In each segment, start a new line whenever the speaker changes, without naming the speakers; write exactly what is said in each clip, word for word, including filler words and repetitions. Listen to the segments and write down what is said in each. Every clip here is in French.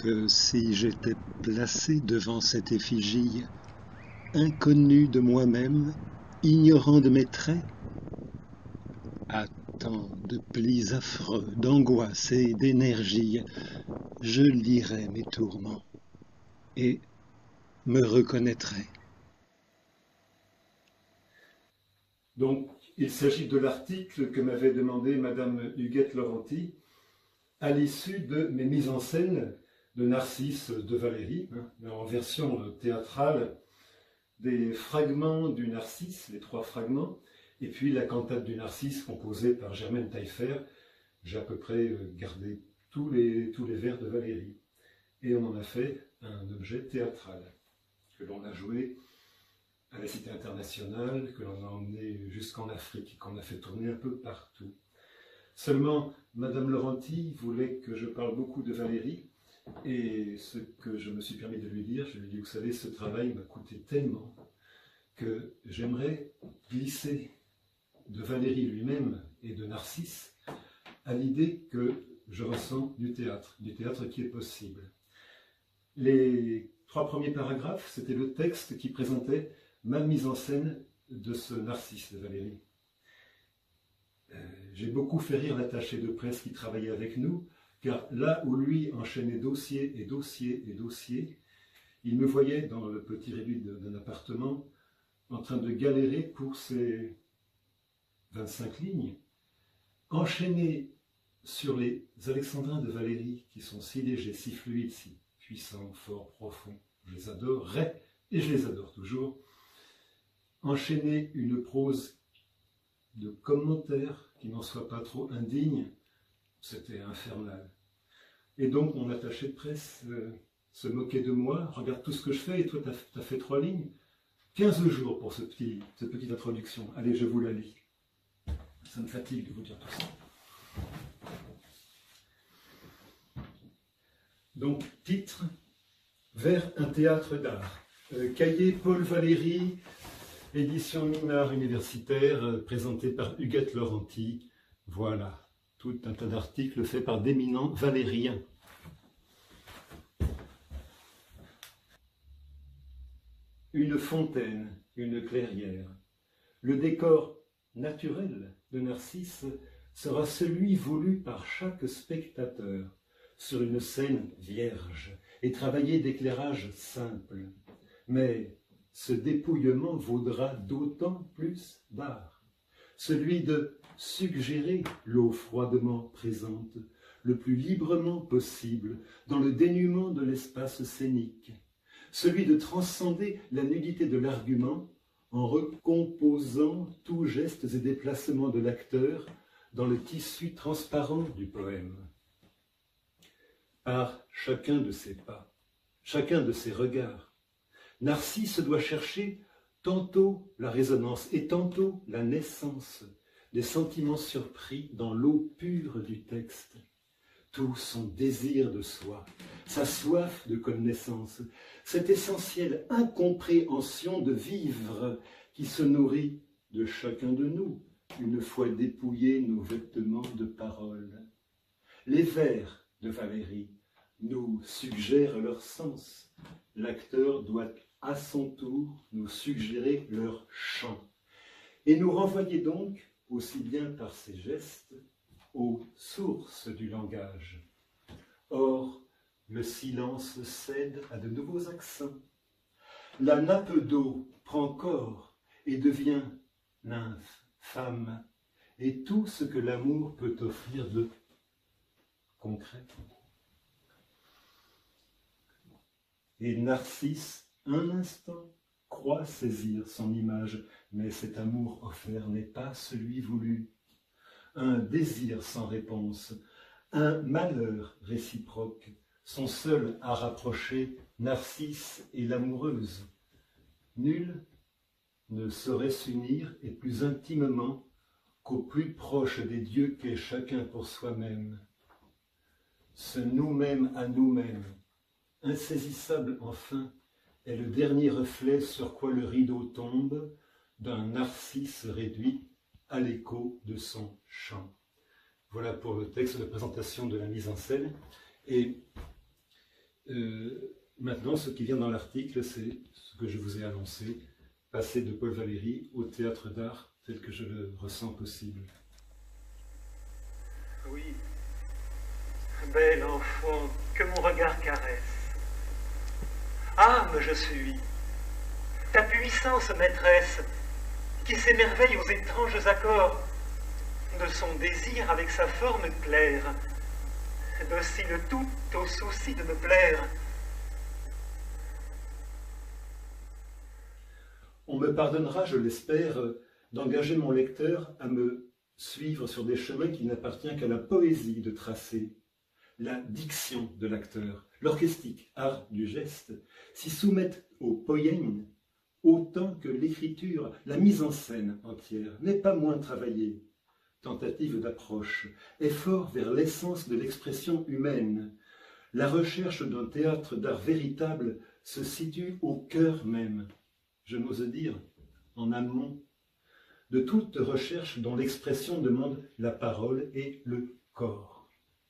que si j'étais placé devant cette effigie, inconnu de moi-même, ignorant de mes traits, à tant de plis affreux, d'angoisse et d'énergie, je lirais mes tourments et me reconnaîtrais.
Donc, il s'agit de l'article que m'avait demandé Madame Huguette Laurenti à l'issue de mes mises en scène de Narcisse de Valéry, hein, en version théâtrale, des fragments du Narcisse, les trois fragments, et puis la cantate du Narcisse composée par Germaine Taillefer. J'ai à peu près gardé tous les, tous les vers de Valéry. Et on en a fait un objet théâtral, que l'on a joué à la Cité internationale, que l'on a emmené jusqu'en Afrique, qu'on a fait tourner un peu partout. Seulement, Madame Laurenti voulait que je parle beaucoup de Valéry, et ce que je me suis permis de lui dire, je lui ai dit, vous savez, ce travail m'a coûté tellement que j'aimerais glisser de Valéry lui-même et de Narcisse à l'idée que je ressens du théâtre, du théâtre qui est possible. Les trois premiers paragraphes, c'était le texte qui présentait ma mise en scène de ce Narcisse de Valéry. Euh, J'ai beaucoup fait rire l'attaché de presse qui travaillait avec nous, car là où lui enchaînait dossier et dossier et dossier, il me voyait dans le petit réduit d'un appartement en train de galérer pour ses vingt-cinq lignes, enchaîné sur les alexandrins de Valéry, qui sont si légers, si fluides, si puissants, forts, profonds. Je les adorais et je les adore toujours. Enchaîner une prose de commentaires qui n'en soit pas trop indigne, c'était infernal. Et donc mon attaché de presse euh, se moquait de moi, regarde tout ce que je fais et toi tu as fait trois lignes. quinze jours pour ce petit, cette petite introduction. Allez, je vous la lis. Ça me fatigue de vous dire tout ça. Donc, titre, vers un théâtre d'art. Euh, cahier Paul Valéry, édition Minard universitaire, euh, présenté par Huguette Laurenti. Voilà, tout un tas d'articles faits par d'éminents valériens. Une fontaine, une clairière. Le décor naturel de Narcisse sera celui voulu par chaque spectateur sur une scène vierge et travaillé d'éclairage simple. Mais ce dépouillement vaudra d'autant plus d'art, celui de suggérer l'eau froidement présente le plus librement possible dans le dénuement de l'espace scénique, celui de transcender la nudité de l'argument en recomposant tous gestes et déplacements de l'acteur dans le tissu transparent du poème. Par chacun de ses pas, chacun de ses regards, Narcisse doit chercher tantôt la résonance et tantôt la naissance des sentiments surpris dans l'eau pure du texte. Tout son désir de soi, sa soif de connaissance, cette essentielle incompréhension de vivre qui se nourrit de chacun de nous, une fois dépouillés nos vêtements de paroles. Les vers de Valéry nous suggèrent leur sens. L'acteur doit à son tour nous suggérer leur chant et nous renvoyer donc, aussi bien par ses gestes, aux sources du langage. Or, le silence cède à de nouveaux accents. La nappe d'eau prend corps et devient nymphe, femme, et tout ce que l'amour peut offrir de concret. Et Narcisse, un instant, croit saisir son image, mais cet amour offert n'est pas celui voulu. Un désir sans réponse, un malheur réciproque sont seuls à rapprocher Narcisse et l'amoureuse. Nul ne saurait s'unir et plus intimement qu'au plus proche des dieux qu'est chacun pour soi-même. Ce nous-mêmes à nous-mêmes, insaisissable enfin, est le dernier reflet sur quoi le rideau tombe d'un Narcisse réduit à l'écho de son chant. Voilà pour le texte de présentation de la mise en scène. Et euh, maintenant, ce qui vient dans l'article, c'est ce que je vous ai annoncé, passer de Paul Valéry au théâtre d'art tel que je le ressens possible.
Oui, bel enfant que mon regard caresse. Âme, je suis, ta puissance maîtresse, qui s'émerveille aux étranges accords de son désir avec sa forme claire, docile tout au souci de me plaire.
On me pardonnera, je l'espère, d'engager mon lecteur à me suivre sur des chemins qu'il n'appartient qu'à la poésie de tracer, la diction de l'acteur, l'orchestique, art du geste, s'y soumettent au poième autant que l'écriture, la mise en scène entière n'est pas moins travaillée. Tentative d'approche, effort vers l'essence de l'expression humaine. La recherche d'un théâtre d'art véritable se situe au cœur même, je n'ose dire en amont, de toute recherche dont l'expression demande la parole et le corps.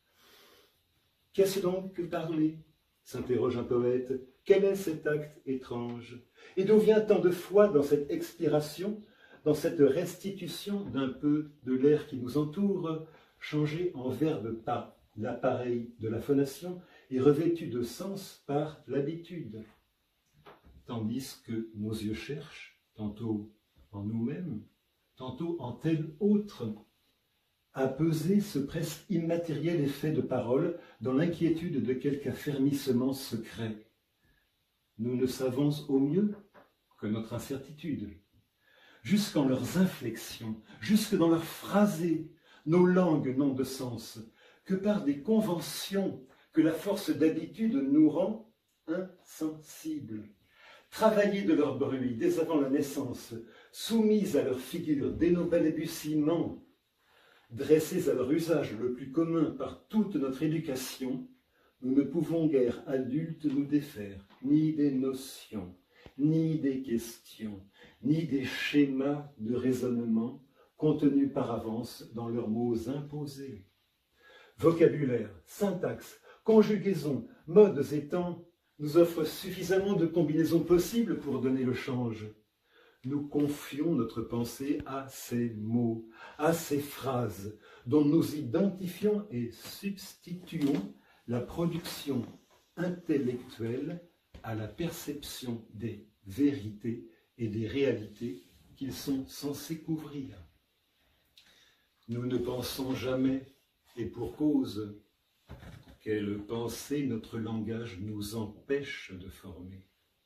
Qu'est-ce donc que parler? S'interroge un poète. Quel est cet acte étrange? Et d'où vient tant de foi dans cette expiration, dans cette restitution d'un peu de l'air qui nous entoure, changé en verbe par l'appareil de la phonation et revêtu de sens par l'habitude? Tandis que nos yeux cherchent, tantôt en nous-mêmes, tantôt en tel autre, à peser ce presque immatériel effet de parole dans l'inquiétude de quelque affermissement secret. Nous ne savons au mieux que notre incertitude. Jusqu'en leurs inflexions, jusque dans leurs phrasés, nos langues n'ont de sens que par des conventions que la force d'habitude nous rend insensibles. Travaillées de leur bruit dès avant la naissance, soumises à leur figure dès nos balbutiements, dressées à leur usage le plus commun par toute notre éducation, nous ne pouvons guère adultes nous défaire, ni des notions, ni des questions, ni des schémas de raisonnement contenus par avance dans leurs mots imposés. Vocabulaire, syntaxe, conjugaison, modes et temps nous offrent suffisamment de combinaisons possibles pour donner le change. Nous confions notre pensée à ces mots, à ces phrases, dont nous identifions et substituons la production intellectuelle à la perception des vérités et des réalités qu'ils sont censés couvrir. Nous ne pensons jamais, et pour cause, quelle pensée notre langage nous empêche de former.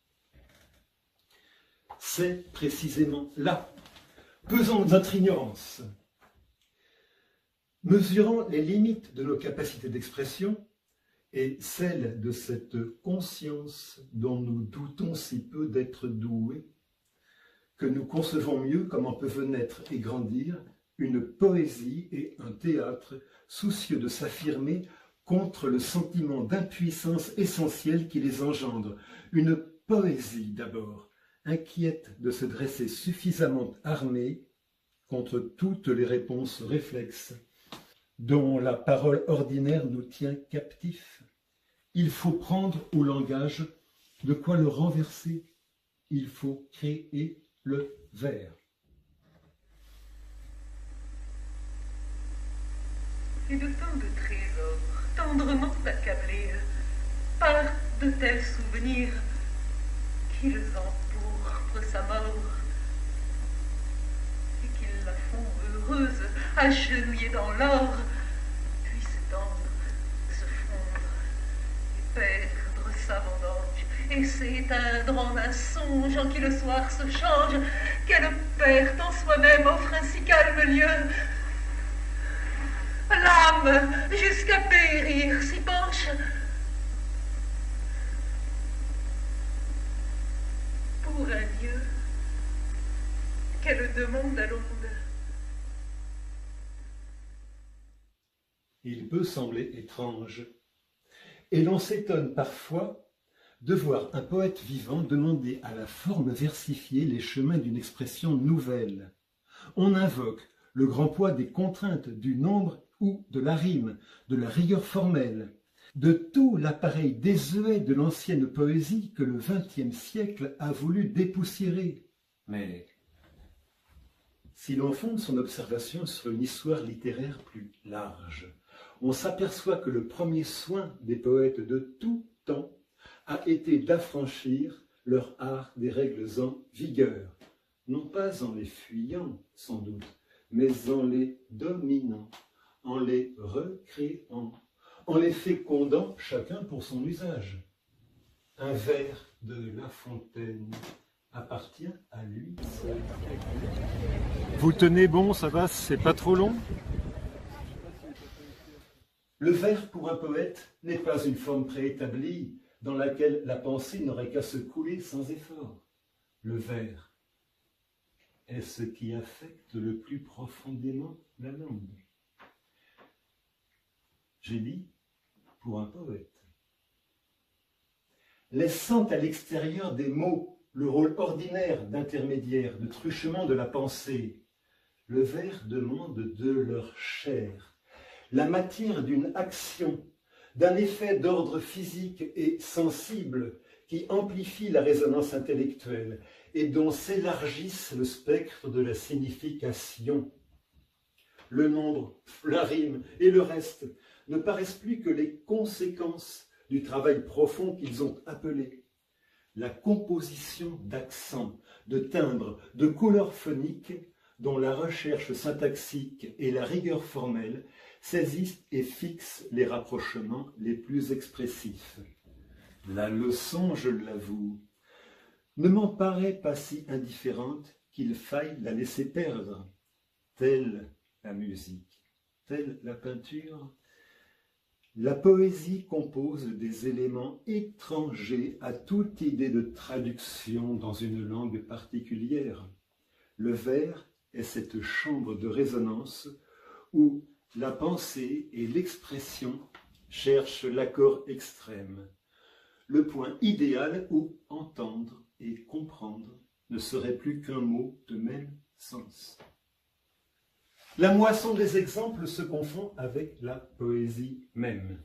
C'est précisément là, pesant notre ignorance, mesurant les limites de nos capacités d'expression et celles de cette conscience dont nous doutons si peu d'être doués, que nous concevons mieux comment peuvent naître et grandir une poésie et un théâtre soucieux de s'affirmer contre le sentiment d'impuissance essentielle qui les engendre. Une poésie d'abord, inquiète de se dresser suffisamment armée contre toutes les réponses réflexes dont la parole ordinaire nous tient captifs. Il faut prendre au langage de quoi le renverser. Il faut créer le vers.
Et de tant de trésors tendrement accablés par de tels souvenirs qu'ils empourprent sa mort et qu'ils la font heureuse, agenouillée dans l'or, puis s'étendre, se fondre et perdre sa vendange et s'éteindre en un songe en qui le soir se change, qu'elle perte en soi-même offre un si calme lieu. L'âme, jusqu'à périr, s'y penche. Pour un Dieu qu'elle demande à l'onde.
Il peut sembler étrange, et l'on s'étonne parfois de voir un poète vivant demander à la forme versifiée les chemins d'une expression nouvelle. On invoque le grand poids des contraintes, du nombre ou de la rime, de la rigueur formelle. de tout l'appareil désuet de l'ancienne poésie que le vingtième siècle a voulu dépoussiérer. Mais si l'on fonde son observation sur une histoire littéraire plus large, on s'aperçoit que le premier soin des poètes de tout temps a été d'affranchir leur art des règles en vigueur, non pas en les fuyant, sans doute, mais en les dominant, en les recréant, en les fécondant chacun pour son usage. Un vers de La Fontaine appartient à lui seul.
Vous tenez bon, ça va, c'est pas trop long?
Le vers pour un poète n'est pas une forme préétablie dans laquelle la pensée n'aurait qu'à se couler sans effort. Le vers est ce qui affecte le plus profondément la langue. J'ai dit pour un poète. Laissant à l'extérieur des mots le rôle ordinaire d'intermédiaire, de truchement de la pensée, le vers demande de leur chair, la matière d'une action, d'un effet d'ordre physique et sensible qui amplifie la résonance intellectuelle et dont s'élargisse le spectre de la signification. Le nombre, la rime et le reste ne paraissent plus que les conséquences du travail profond qu'ils ont appelé. La composition d'accents, de timbres, de couleurs phoniques dont la recherche syntaxique et la rigueur formelle saisissent et fixent les rapprochements les plus expressifs. La leçon, je l'avoue, ne m'en paraît pas si indifférente qu'il faille la laisser perdre. Telle la musique, telle la peinture, la poésie compose des éléments étrangers à toute idée de traduction dans une langue particulière. Le vers est cette chambre de résonance où la pensée et l'expression cherchent l'accord extrême, le point idéal où entendre et comprendre ne serait plus qu'un mot de même sens. La moisson des exemples se confond avec la poésie même.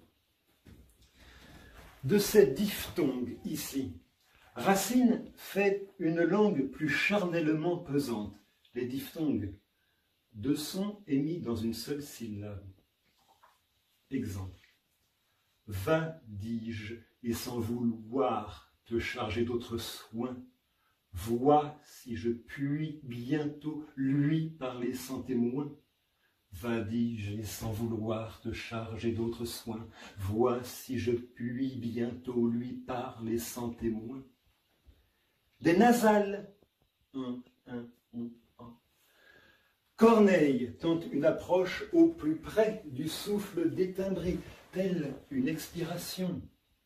De ces diphtongues ici, Racine fait une langue plus charnellement pesante. Les diphtongues, deux sons émis dans une seule syllabe. Exemple. Va, dis-je, et sans vouloir te charger d'autres soins, vois si je puis bientôt lui parler sans témoin. Va, dis-je, et sans vouloir te charger d'autres soins, vois si je puis bientôt lui parler sans témoin. Des nasales, un, un, un, un. Corneille tente une approche au plus près du souffle détimbré, telle une expiration.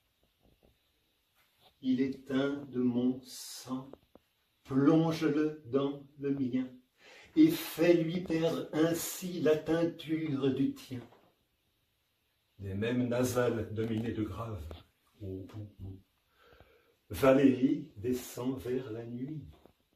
Il est un de mon sang, plonge-le dans le mien, et fais-lui perdre ainsi la teinture du tien. Des mêmes nasales dominées de graves. Oh, oh, oh. Valérie descend vers la nuit.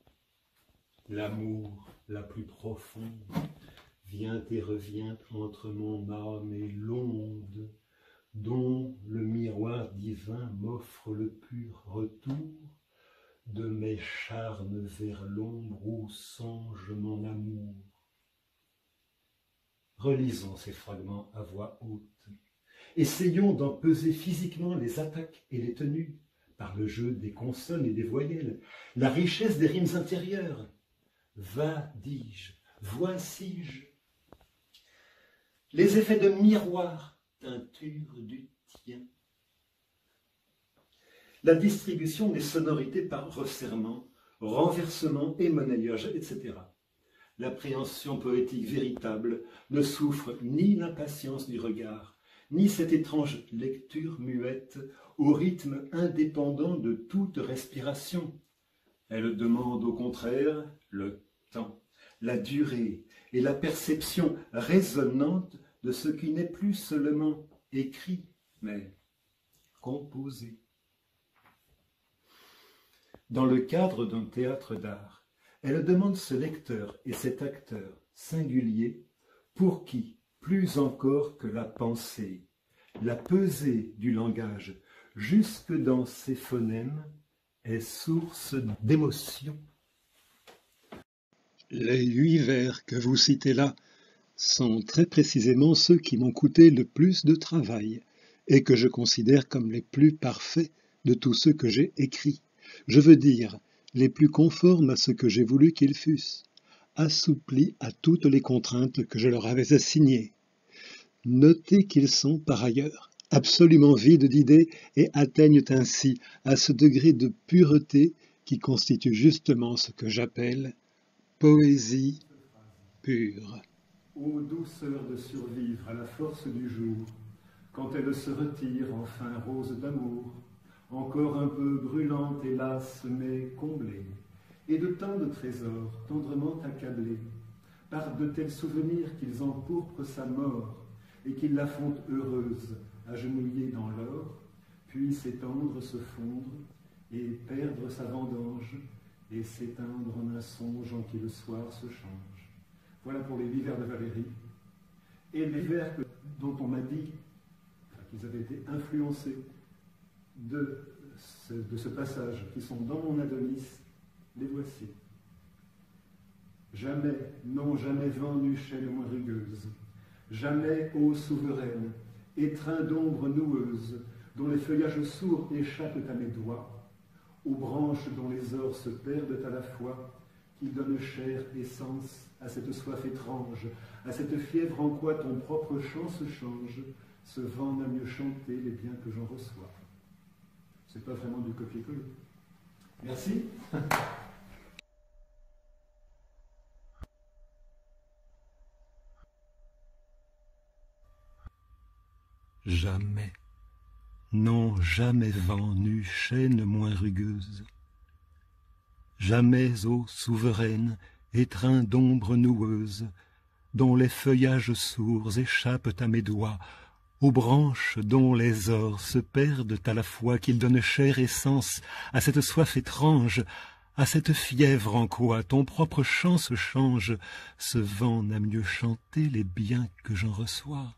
L'amour la plus profonde vient et revient entre mon âme et l'onde, dont le miroir divin m'offre le pur retour de mes charmes vers l'ombre où songe mon amour. Relisons ces fragments à voix haute. Essayons d'en peser physiquement les attaques et les tenues, par le jeu des consonnes et des voyelles, la richesse des rimes intérieures. Va, dis-je, voici-je. Les effets de miroir, teinture du tien. La distribution des sonorités par resserrement, renversement et monnayage, et cetera. L'appréhension poétique véritable ne souffre ni l'impatience du regard, ni cette étrange lecture muette au rythme indépendant de toute respiration. Elle demande au contraire le temps, la durée et la perception résonnante de ce qui n'est plus seulement écrit, mais composé. Dans le cadre d'un théâtre d'art, elle demande ce lecteur et cet acteur singulier pour qui, plus encore que la pensée, la pesée du langage, jusque dans ses phonèmes, est source d'émotion.
Les huit vers que vous citez là sont très précisément ceux qui m'ont coûté le plus de travail et que je considère comme les plus parfaits de tous ceux que j'ai écrits. Je veux dire, les plus conformes à ce que j'ai voulu qu'ils fussent, assouplis à toutes les contraintes que je leur avais assignées. Notez qu'ils sont, par ailleurs, absolument vides d'idées et atteignent ainsi à ce degré de pureté qui constitue justement ce que j'appelle poésie pure.
Ô douceur de survivre à la force du jour, quand elle se retire enfin rose d'amour, encore un peu brûlante hélas mais comblée, et de tant de trésors tendrement accablés, par de tels souvenirs qu'ils empourprent sa mort, et qu'ils la font heureuse, agenouillée dans l'or, puis s'étendre, se fondre, et perdre sa vendange, et s'éteindre en un songe en qui le soir se change. Voilà pour les huit vers de Valérie. Et les vers que, dont on m'a dit enfin, qu'ils avaient été influencés de ce, de ce passage, qui sont dans mon Adonis, les voici. Jamais, non, jamais vent n'eut chaîne moins rugueuse, jamais eau souveraine, étreint d'ombre noueuse, dont les feuillages sourds échappent à mes doigts, aux branches dont les ors se perdent à la fois, qui donnent chair et sens à cette soif étrange, à cette fièvre en quoi ton propre chant se change, ce vent n'a mieux chanté les biens que j'en reçois. C'est pas vraiment du copier-coller. Merci.
Jamais, non jamais vent n'eut chaîne moins rugueuse, jamais eau souveraine, étreint d'ombre noueuse, dont les feuillages sourds échappent à mes doigts, aux branches dont les ors se perdent à la fois, qu'ils donnent chair et sens à cette soif étrange, à cette fièvre en quoi ton propre chant se change, ce vent n'a mieux chanté les biens que j'en reçois.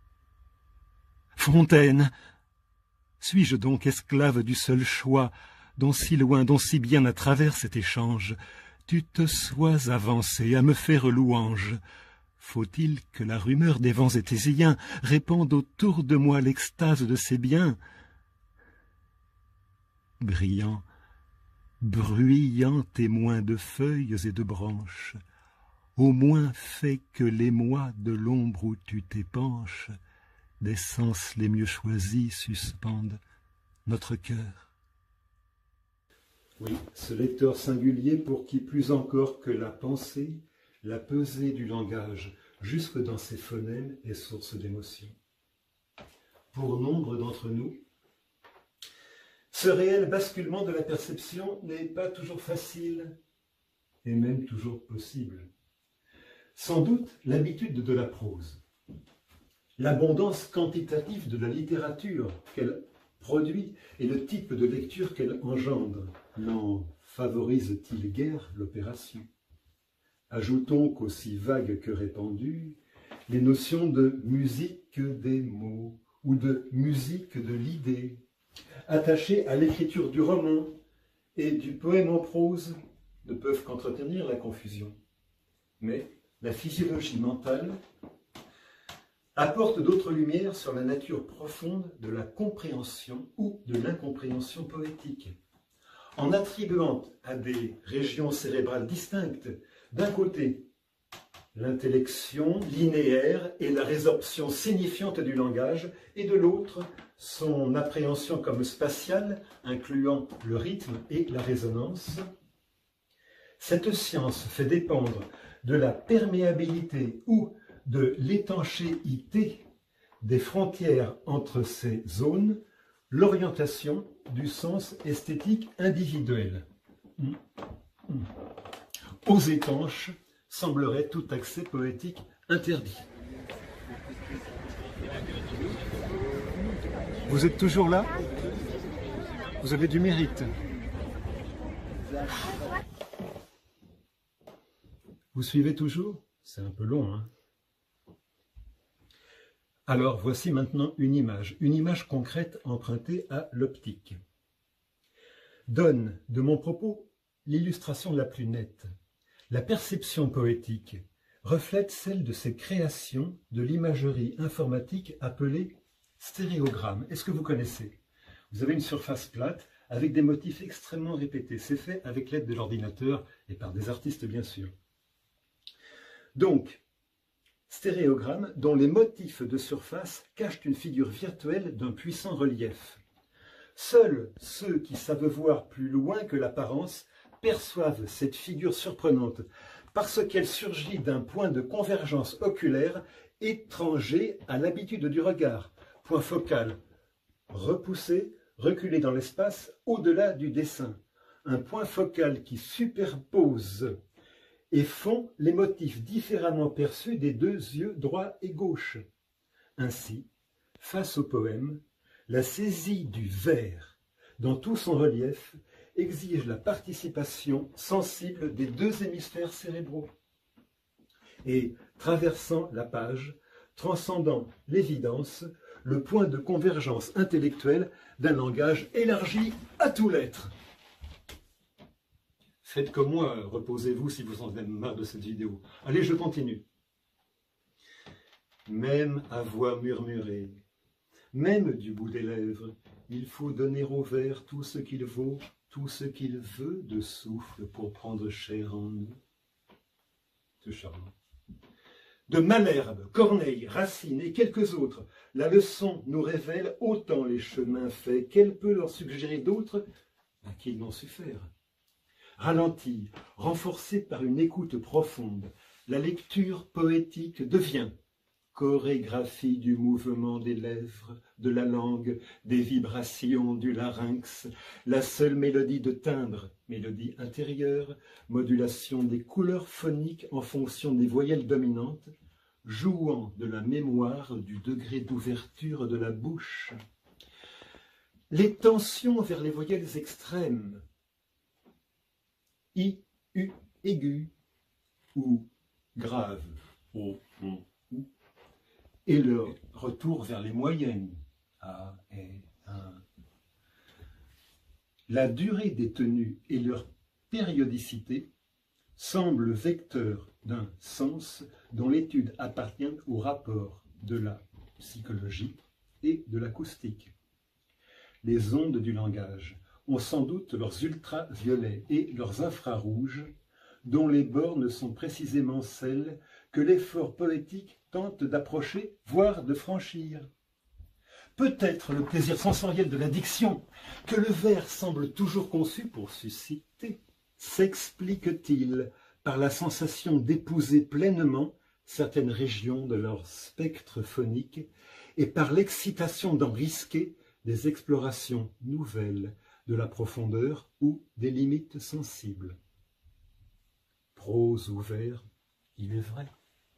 Fontaine, suis-je donc esclave du seul choix, dont si loin, dont si bien à travers cet échange, tu te sois avancé à me faire louange? Faut-il que la rumeur des vents étésiens répande autour de moi l'extase de ces biens? Brillant, bruyant témoin de feuilles et de branches, au moins fais que l'émoi de l'ombre où tu t'épanches, des sens les mieux choisis suspendent notre cœur.
Oui, ce lecteur singulier pour qui plus encore que la pensée, la pesée du langage, jusque dans ses phonèmes, est source d'émotion. Pour nombre d'entre nous, ce réel basculement de la perception n'est pas toujours facile, et même toujours possible. Sans doute l'habitude de la prose, l'abondance quantitative de la littérature qu'elle produit et le type de lecture qu'elle engendre n'en favorise-t-il guère l'opération? Ajoutons qu'aussi vague que répandue, les notions de musique des mots ou de musique de l'idée, attachées à l'écriture du roman et du poème en prose, ne peuvent qu'entretenir la confusion. Mais la physiologie mentale apporte d'autres lumières sur la nature profonde de la compréhension ou de l'incompréhension poétique, en attribuant à des régions cérébrales distinctes, d'un côté, l'intellection linéaire et la résorption signifiante du langage, et de l'autre, son appréhension comme spatiale, incluant le rythme et la résonance. Cette science fait dépendre de la perméabilité ou de l'étanchéité des frontières entre ces zones, l'orientation du sens esthétique individuel. Aux étanches semblerait tout accès poétique interdit.
Vous êtes toujours là? Vous avez du mérite.
Vous suivez toujours? C'est un peu long, hein? Alors voici maintenant une image, une image concrète empruntée à l'optique. Donne de mon propos l'illustration la plus nette. La perception poétique reflète celle de ces créations de l'imagerie informatique appelée stéréogramme. Est-ce que vous connaissez? Vous avez une surface plate avec des motifs extrêmement répétés. C'est fait avec l'aide de l'ordinateur et par des artistes bien sûr. Donc, stéréogramme dont les motifs de surface cachent une figure virtuelle d'un puissant relief. Seuls ceux qui savent voir plus loin que l'apparence perçoivent cette figure surprenante parce qu'elle surgit d'un point de convergence oculaire étranger à l'habitude du regard, point focal, repoussé, reculé dans l'espace au-delà du dessin, un point focal qui superpose et font les motifs différemment perçus des deux yeux droit et gauche. Ainsi, face au poème, la saisie du vers dans tout son relief exige la participation sensible des deux hémisphères cérébraux. Et, traversant la page, transcendant l'évidence, le point de convergence intellectuelle d'un langage élargi à tout l'être. Faites comme moi, reposez-vous si vous en avez marre de cette vidéo. Allez, je continue. Même à voix murmurée, même du bout des lèvres, il faut donner au vers tout ce qu'il vaut, tout ce qu'il veut de souffle pour prendre chair en nous. C'est charmant. De Malherbe, Corneille, Racine et quelques autres, la leçon nous révèle autant les chemins faits qu'elle peut leur suggérer d'autres à qui ils n'ont su faire. Ralentie, renforcée par une écoute profonde, la lecture poétique devient chorégraphie du mouvement des lèvres, de la langue, des vibrations du larynx, la seule mélodie de timbre, mélodie intérieure, modulation des couleurs phoniques en fonction des voyelles dominantes, jouant de la mémoire du degré d'ouverture de la bouche. Les tensions vers les voyelles extrêmes, I, U, aigu, ou grave, O, O, ou, et le retour vers les moyennes, A, E, A. La durée des tenues et leur périodicité semblent vecteurs d'un sens dont l'étude appartient au rapport de la psychologie et de l'acoustique. Les ondes du langage ont sans doute leurs ultraviolets et leurs infrarouges, dont les bornes sont précisément celles que l'effort poétique tente d'approcher, voire de franchir. Peut-être le plaisir sensoriel de la diction, que le vers semble toujours conçu pour susciter, s'explique-t-il par la sensation d'épouser pleinement certaines régions de leur spectre phonique et par l'excitation d'en risquer des explorations nouvelles de la profondeur ou des limites sensibles. Prose ou vers, il est vrai.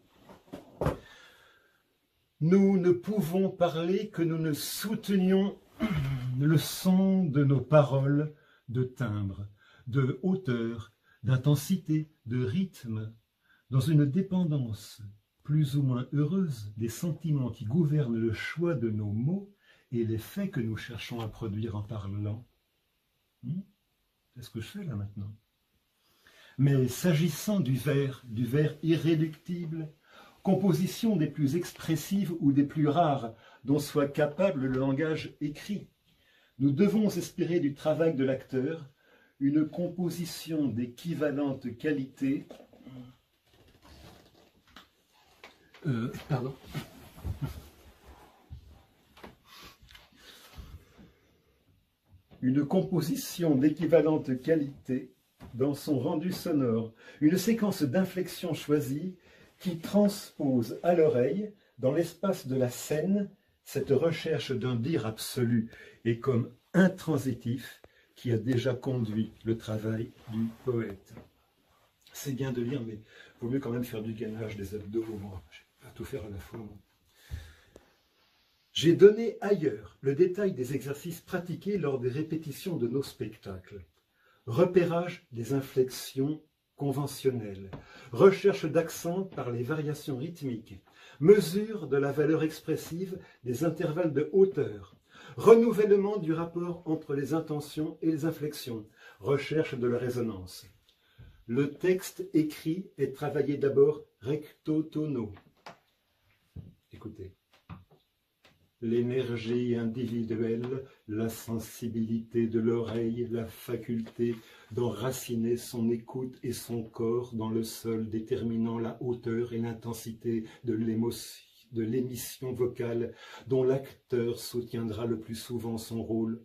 Nous ne pouvons parler que nous ne soutenions le son de nos paroles de timbre, de hauteur, d'intensité, de rythme, dans une dépendance plus ou moins heureuse des sentiments qui gouvernent le choix de nos mots et les faits que nous cherchons à produire en parlant. Hmm? C'est ce que je fais là maintenant. Mais s'agissant du vers, du vers irréductible, composition des plus expressives ou des plus rares dont soit capable le langage écrit, nous devons espérer du travail de l'acteur une composition d'équivalente qualité. Euh, pardon. Une composition d'équivalente qualité dans son rendu sonore, une séquence d'inflexions choisies qui transpose à l'oreille, dans l'espace de la scène, cette recherche d'un dire absolu et comme intransitif qui a déjà conduit le travail du poète. C'est bien de lire, mais il vaut mieux quand même faire du gainage des abdos. Moi, je ne vais pas tout faire à la fois. J'ai donné ailleurs le détail des exercices pratiqués lors des répétitions de nos spectacles. Repérage des inflexions
conventionnelle, recherche d'accent par les variations rythmiques, mesure de la valeur expressive des intervalles de hauteur, renouvellement du rapport entre les intentions et les inflexions, recherche de la résonance. Le texte écrit est travaillé d'abord recto tono. Écoutez. L'énergie individuelle, la sensibilité de l'oreille, la faculté d'enraciner son écoute et son corps dans le sol, déterminant la hauteur et l'intensité de l'émotion, de l'émission vocale dont l'acteur soutiendra le plus souvent son rôle.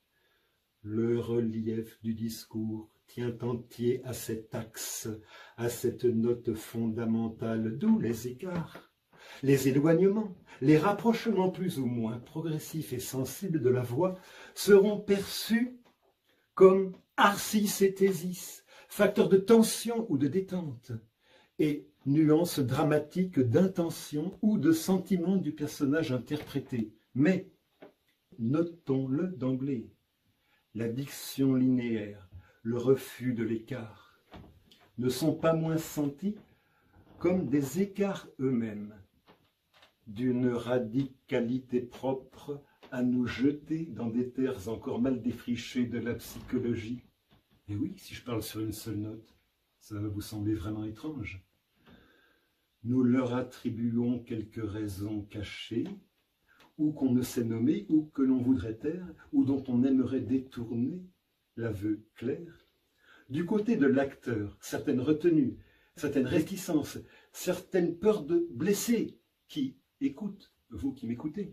Le relief du discours tient entier à cet axe, à cette note fondamentale, d'où les écarts, les éloignements, les rapprochements plus ou moins progressifs et sensibles de la voix seront perçus comme arcicétésis, facteurs de tension ou de détente, et nuances dramatiques d'intention ou de sentiment du personnage interprété. Mais, notons-le d'emblée, la diction linéaire, le refus de l'écart, ne sont pas moins sentis comme des écarts eux-mêmes, d'une radicalité propre à nous jeter dans des terres encore mal défrichées de la psychologie. Et oui, si je parle sur une seule note, ça va vous sembler vraiment étrange. Nous leur attribuons quelques raisons cachées, ou qu'on ne sait nommer, ou que l'on voudrait taire, ou dont on aimerait détourner l'aveu clair. Du côté de l'acteur, certaines retenues, certaines réticences, certaines peurs de blesser, qui écoutent, vous qui m'écoutez,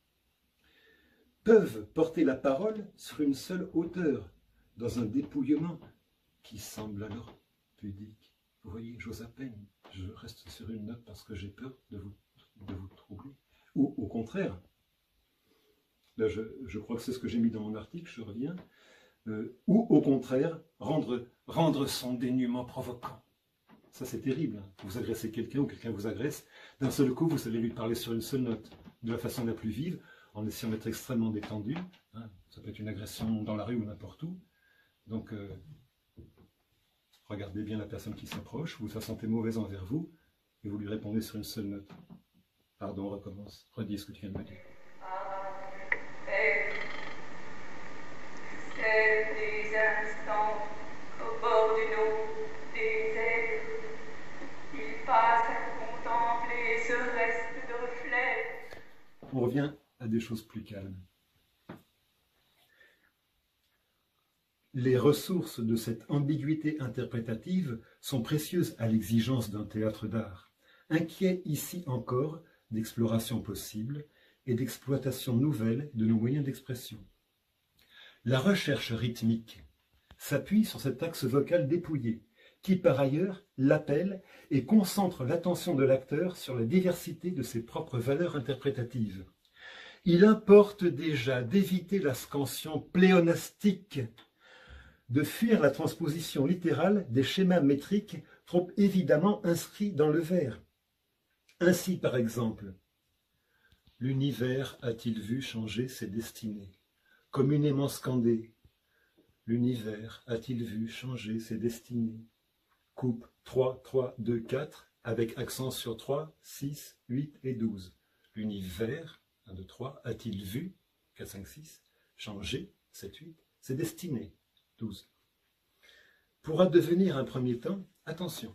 peuvent porter la parole sur une seule hauteur, dans un dépouillement qui semble alors pudique. Vous voyez, j'ose à peine, je reste sur une note parce que j'ai peur de vous, de vous troubler. Ou au contraire, là je, je crois que c'est ce que j'ai mis dans mon article, je reviens, euh, ou au contraire, rendre, rendre son dénuement provoquant. Ça c'est terrible, hein. Vous agressez quelqu'un ou quelqu'un vous agresse, d'un seul coup vous allez lui parler sur une seule note, de la façon la plus vive, en essayant d'être extrêmement détendu, hein. Ça peut être une agression dans la rue ou n'importe où, donc euh, regardez bien la personne qui s'approche, vous la sentez mauvaise envers vous, et vous lui répondez sur une seule note. Pardon, on recommence, redis ce que tu viens de me dire.
C'est des instants au bord d'une eau désert. Il passe à contempler ce reste de reflets.
On revient à des choses plus calmes. Les ressources de cette ambiguïté interprétative sont précieuses à l'exigence d'un théâtre d'art, inquiet ici encore d'exploration possible et d'exploitation nouvelle de nos moyens d'expression. La recherche rythmique s'appuie sur cet axe vocal dépouillé, qui par ailleurs l'appelle et concentre l'attention de l'acteur sur la diversité de ses propres valeurs interprétatives. Il importe déjà d'éviter la scansion pléonastique, de fuir la transposition littérale des schémas métriques trop évidemment inscrits dans le vers. Ainsi, par exemple, l'univers a-t-il vu changer ses destinées, communément scandé. L'univers a-t-il vu changer ses destinées? Coupe trois, trois, deux, quatre, avec accent sur trois, six, huit et douze. L'univers, un, deux, trois, a-t-il vu, quatre, cinq, six, changer, sept, huit, ses destinées, douze. Pourra devenir un premier temps, attention.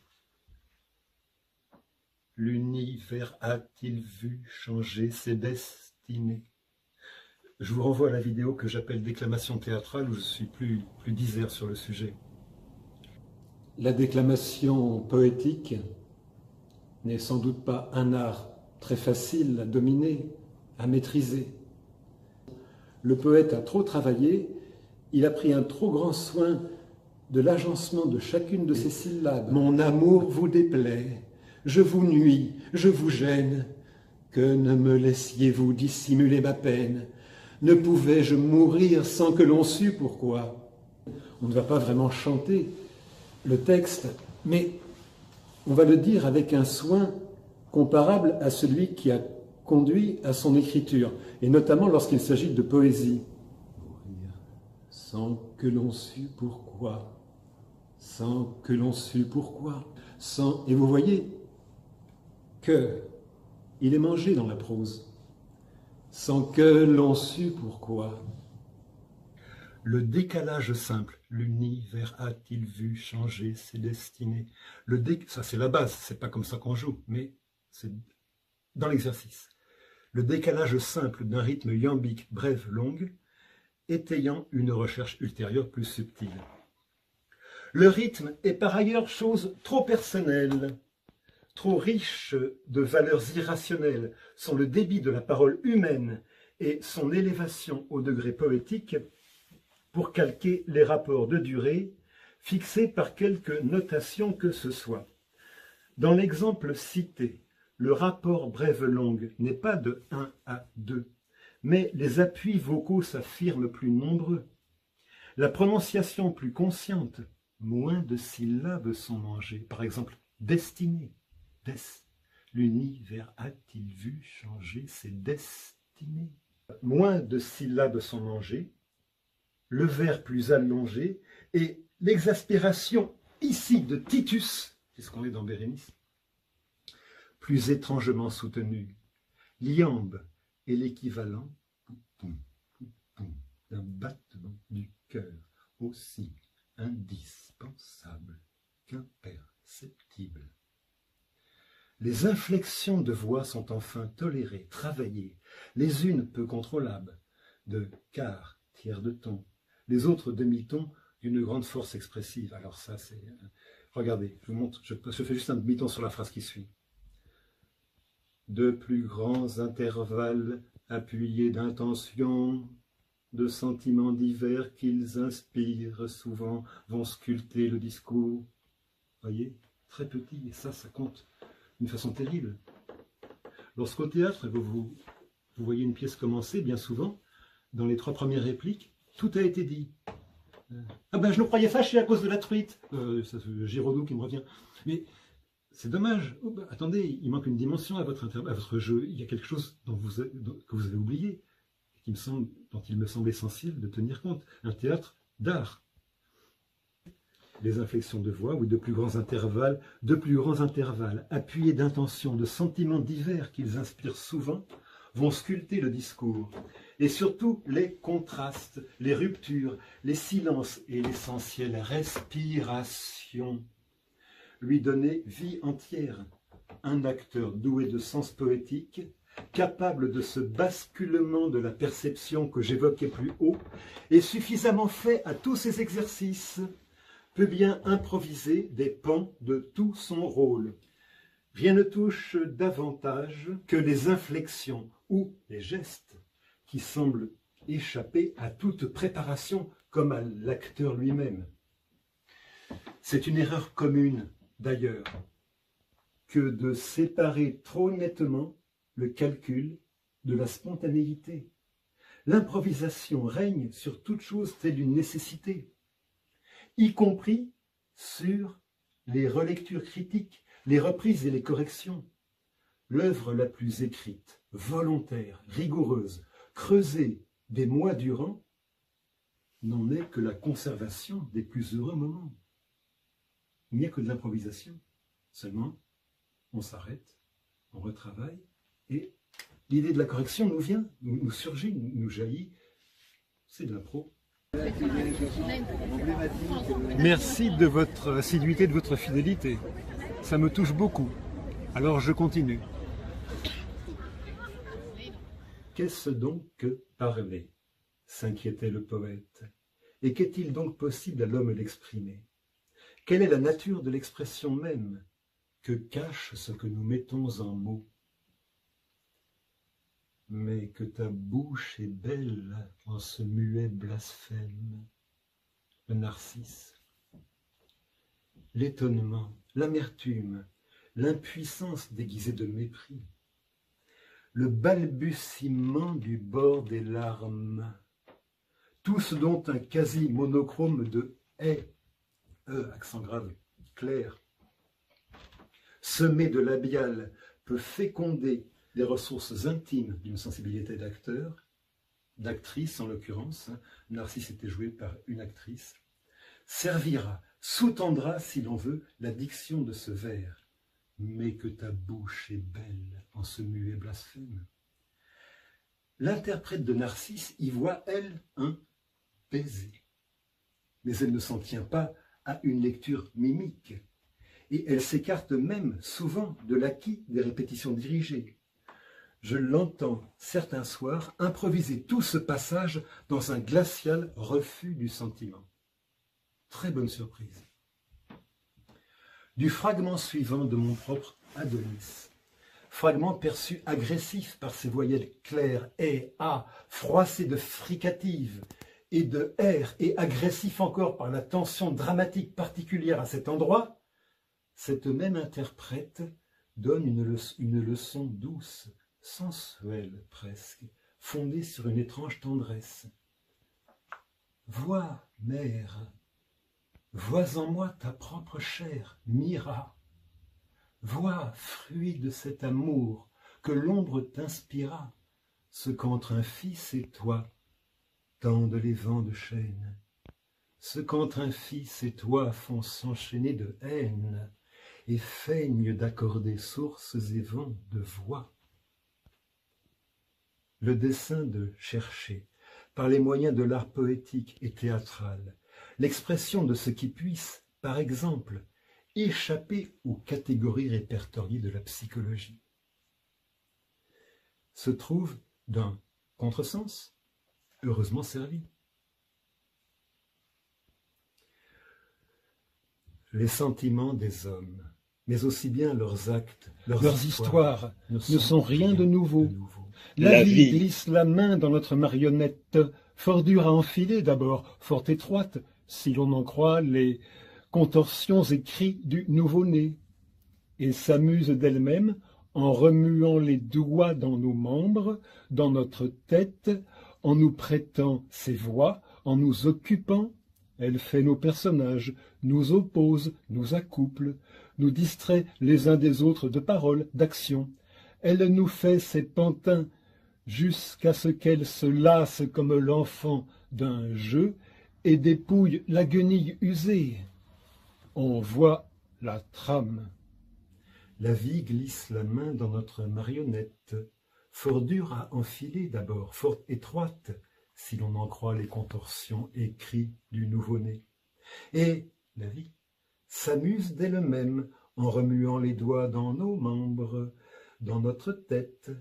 L'univers a-t-il vu changer ses destinées? Je vous renvoie à la vidéo que j'appelle déclamation théâtrale, où je suis plus, plus disert sur le sujet. La déclamation poétique n'est sans doute pas un art très facile à dominer, à maîtriser. Le poète a trop travaillé, il a pris un trop grand soin de l'agencement de chacune de ses syllabes. Mon amour vous déplaît, je vous nuis, je vous gêne, que ne me laissiez-vous dissimuler ma peine? Ne pouvais-je mourir sans que l'on sût pourquoi? On ne va pas vraiment chanter le texte, mais on va le dire avec un soin comparable à celui qui a conduit à son écriture, et notamment lorsqu'il s'agit de poésie. Sans que l'on sût pourquoi,
sans que l'on sût pourquoi, sans... Et vous voyez que il est mangé dans la prose, sans que l'on sût pourquoi. Le décalage simple, l'univers a-t-il vu changer ses destinées? Le dé... Ça c'est la base, c'est pas comme ça qu'on joue, mais c'est dans l'exercice. Le décalage simple d'un rythme iambique brève longue, étayant une recherche ultérieure plus subtile. Le rythme est par ailleurs chose trop personnelle, trop riche de valeurs irrationnelles, sont le débit de la parole humaine et son élévation au degré poétique pour calquer les rapports de durée fixés par quelque notation que ce soit. Dans l'exemple cité, le rapport brève-longue n'est pas de un à deux, mais les appuis vocaux s'affirment plus nombreux. La prononciation plus consciente, moins de syllabes sont mangées. Par exemple, destinée, des. L'univers a-t-il vu changer ses destinées? Moins de syllabes sont mangées, le vers plus allongé, et l'exaspération ici de Titus, puisqu'on est dans Bérénice, plus étrangement soutenue. L'iambe est l'équivalent d'un battement du cœur, aussi indispensable qu'imperceptible. Les inflexions de voix sont enfin tolérées, travaillées, les unes peu contrôlables, de quart, tiers de ton, les autres demi-tons d'une grande force expressive. Alors ça, c'est... Regardez, je vous montre, je, je fais juste un demi-ton sur la phrase qui suit. De plus grands intervalles appuyés d'intentions, de sentiments divers qu'ils inspirent souvent, vont sculpter le discours. Voyez, très petit, et ça, ça compte d'une façon terrible. Lorsqu'au théâtre, vous, vous, vous voyez une pièce commencer, bien souvent, dans les trois premières répliques, tout a été dit. Euh, ah ben, je le croyais fâché à cause de la truite. Euh, c'est Giraudoux qui me revient. Mais c'est dommage. Oh, ben, attendez, il manque une dimension à votre, à votre jeu. Il y a quelque chose dont vous, dont, que vous avez oublié, qui me semble, dont il me semble essentiel de tenir compte. Un théâtre d'art. Les inflexions de voix, ou de plus grands intervalles, de plus grands intervalles, appuyés d'intentions, de sentiments divers qu'ils inspirent souvent, vont sculpter le discours. Et surtout les contrastes, les ruptures, les silences et l'essentielle respiration. Lui donner vie entière. Un acteur doué de sens poétique, capable de ce basculement de la perception que j'évoquais plus haut, et suffisamment fait à tous ces exercices, peut bien improviser des pans de tout son rôle. Rien ne touche davantage que les inflexions ou les gestes qui semblent échapper à toute préparation comme à l'acteur lui-même. C'est une erreur commune, d'ailleurs, que de séparer trop nettement le calcul de la spontanéité. L'improvisation règne sur toute chose telle une nécessité, y compris sur les relectures critiques, les reprises et les corrections. L'œuvre la plus écrite, volontaire, rigoureuse, creusée des mois durant, n'en est que la conservation des plus heureux moments. Il n'y a que de l'improvisation. Seulement, on s'arrête, on retravaille, et l'idée de la correction nous vient, nous, nous surgit, nous, nous jaillit. C'est de l'impro.
Merci de votre assiduité, de votre fidélité. Ça me touche beaucoup. Alors je continue.
Qu'est-ce donc que parler? S'inquiétait le poète. Et qu'est-il donc possible à l'homme d'exprimer? Quelle est la nature de l'expression même? Que cache ce que nous mettons en mots? Mais que ta bouche est belle en ce muet blasphème. Le narcisse. L'étonnement, l'amertume, l'impuissance déguisée de mépris. Le balbutiement du bord des larmes. Tout ce dont un quasi-monochrome de « est », E, accent grave, clair, semé de labial, peut féconder les ressources intimes d'une sensibilité d'acteur, d'actrice en l'occurrence, Narcisse était joué par une actrice, servira
sous-tendra, si l'on veut, la diction de ce vers. Mais que ta bouche est belle en ce muet blasphème. L'interprète de Narcisse y voit, elle, un baiser. Mais elle ne s'en tient pas à une lecture mimique. Et elle s'écarte même souvent de l'acquis des répétitions dirigées. Je l'entends certains soirs improviser tout ce passage dans un glacial refus du sentiment. Très bonne surprise. Du fragment suivant de mon propre Adonis, fragment perçu agressif par ses voyelles claires, et, a, froissé de fricatives, et de R, et agressif encore par la tension dramatique particulière à cet endroit, cette même interprète donne une leçon, une leçon douce, sensuelle presque, fondée sur une étrange tendresse. Vois, mère, vois en moi ta propre chair, Mira. Vois, fruit de cet amour que l'ombre t'inspira, ce qu'entre un fils et toi tendent les vents de chêne, ce qu'entre un fils et toi font s'enchaîner de haine et feignent d'accorder sources et vents de voix. Le dessein de chercher, par les moyens de l'art poétique et théâtral, l'expression de ce qui puisse, par exemple, échapper aux catégories répertoriées de la psychologie, se trouve d'un contresens heureusement servi. Les sentiments des hommes, mais aussi bien leurs actes, leurs,
leurs histoires, histoires
ne
sont,
sont, ne sont rien de nouveau.
de nouveau.
La,
La
vie,
vie
glisse la main dans notre marionnette, fort dure à enfiler d'abord, fort étroite, si l'on en croit les contorsions et cris du nouveau-né, et s'amuse d'elle-même en remuant les doigts dans nos membres, dans notre tête, en nous prêtant ses voix, en nous occupant. Elle fait nos personnages, nous oppose, nous accouple, nous distrait les uns des autres de paroles, d'actions. Elle nous fait ses pantins jusqu'à ce qu'elle se lasse comme l'enfant d'un jeu et dépouille la guenille usée. On voit la trame. La vie glisse la main dans notre marionnette, fort dure à enfiler d'abord, fort étroite, si l'on en croit les contorsions et cris du nouveau-né. Et la vie s'amuse d'elle-même en remuant les doigts dans nos membres, dans notre tête,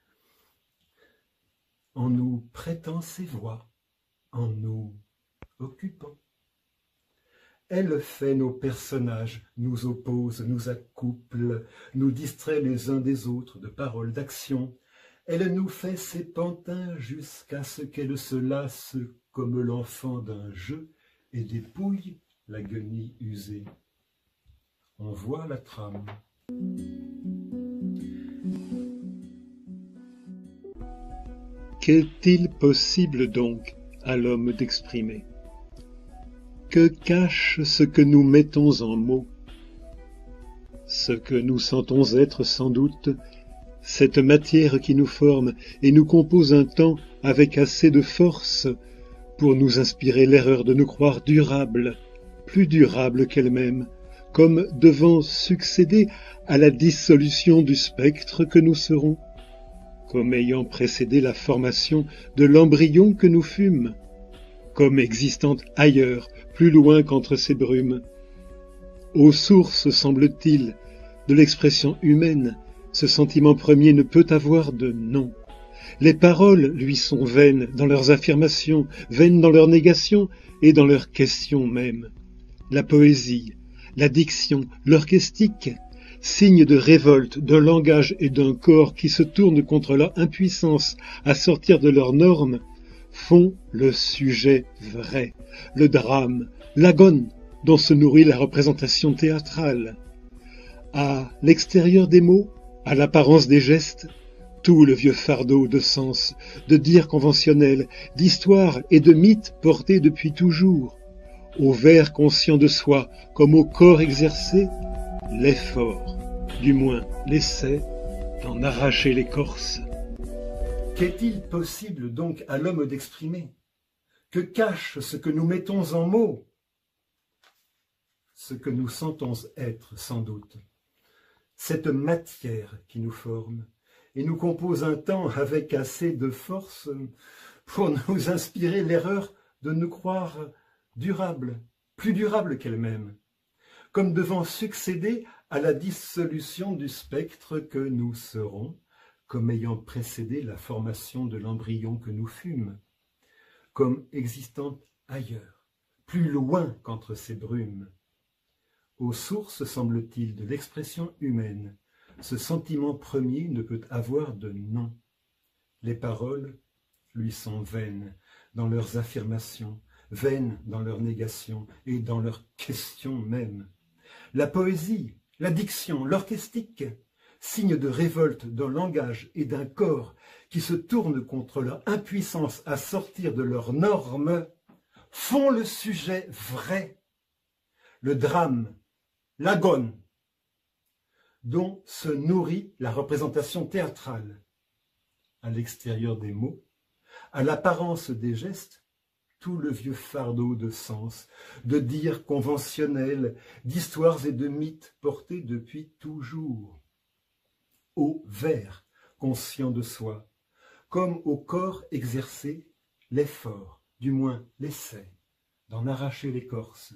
en nous prêtant ses voix, en nous occupant. Elle fait nos personnages, nous oppose, nous accouple, nous distrait les uns des autres de paroles, d'actions. Elle nous fait ses pantins jusqu'à ce qu'elle se lasse comme l'enfant d'un jeu et dépouille la guenille usée. On voit la trame.
Qu'est-il possible donc à l'homme d'exprimer? Que cache ce que nous mettons en mots? Ce que nous sentons être sans doute, cette matière qui nous forme et nous compose un temps avec assez de force pour nous inspirer l'erreur de nous croire durables, plus durables qu'elles-mêmes, comme devant succéder à la dissolution du spectre que nous serons, comme ayant précédé la formation de l'embryon que nous fûmes, comme existant ailleurs, plus loin qu'entre ces brumes. Aux sources, semble-t-il, de l'expression humaine, ce sentiment premier ne peut avoir de nom. Les paroles lui sont vaines dans leurs affirmations, vaines dans leurs négations et dans leurs questions même. La poésie, la diction, l'orchestique, signe de révolte d'un langage et d'un corps qui se tournent contre leur impuissance à sortir de leurs normes, font le sujet vrai, le drame, l'agone dont se nourrit la représentation théâtrale. À l'extérieur des mots, à l'apparence des gestes, tout le vieux fardeau de sens, de dires conventionnels, d'histoires et de mythes portés depuis toujours, au vers conscient de soi comme au corps exercé, l'effort, du moins l'essai, d'en arracher l'écorce.
Qu'est-il possible donc à l'homme d'exprimer? Que cache ce que nous mettons en mots?
ce que nous sentons être sans doute, cette matière qui nous forme et nous compose un temps avec assez de force pour nous inspirer l'erreur de nous croire durables, plus durables qu'elles-mêmes, comme devant succéder à la dissolution du spectre que nous serons, comme ayant précédé la formation de l'embryon que nous fûmes, comme existant ailleurs, plus loin qu'entre ces brumes. Aux sources, semble-t-il, de l'expression humaine, ce sentiment premier ne peut avoir de nom. Les paroles lui sont vaines dans leurs affirmations, vaines dans leurs négations et dans leurs questions même. La poésie, la diction, l'orchestique, signe de révolte d'un langage et d'un corps qui se tournent contre leur impuissance à sortir de leurs normes, font le sujet vrai, le drame, l'agone, dont se nourrit la représentation théâtrale. À l'extérieur des mots, à l'apparence des gestes, tout le vieux fardeau de sens, de dires conventionnels, d'histoires et de mythes portés depuis toujours. Au vers, conscient de soi, comme au corps exercé, l'effort, du moins l'essai, d'en arracher l'écorce.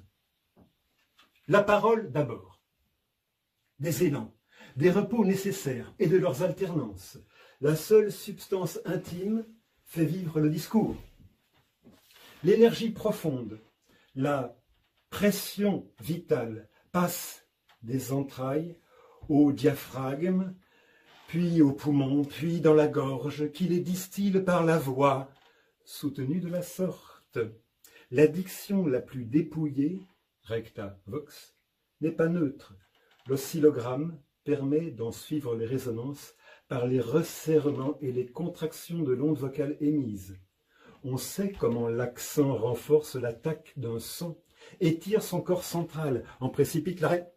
La parole d'abord. Des élans, des repos nécessaires et de leurs alternances. La seule substance intime fait vivre le discours. L'énergie profonde, la pression vitale passe des entrailles au diaphragme, puis aux poumons, puis dans la gorge, qui les distille par la voix, soutenue de la sorte. La diction la plus dépouillée, recta vox, n'est pas neutre. L'oscillogramme permet d'en suivre les résonances par les resserrements et les contractions de l'onde vocale émise. On sait comment l'accent renforce l'attaque d'un son, étire son corps central, en précipite l'arrêt.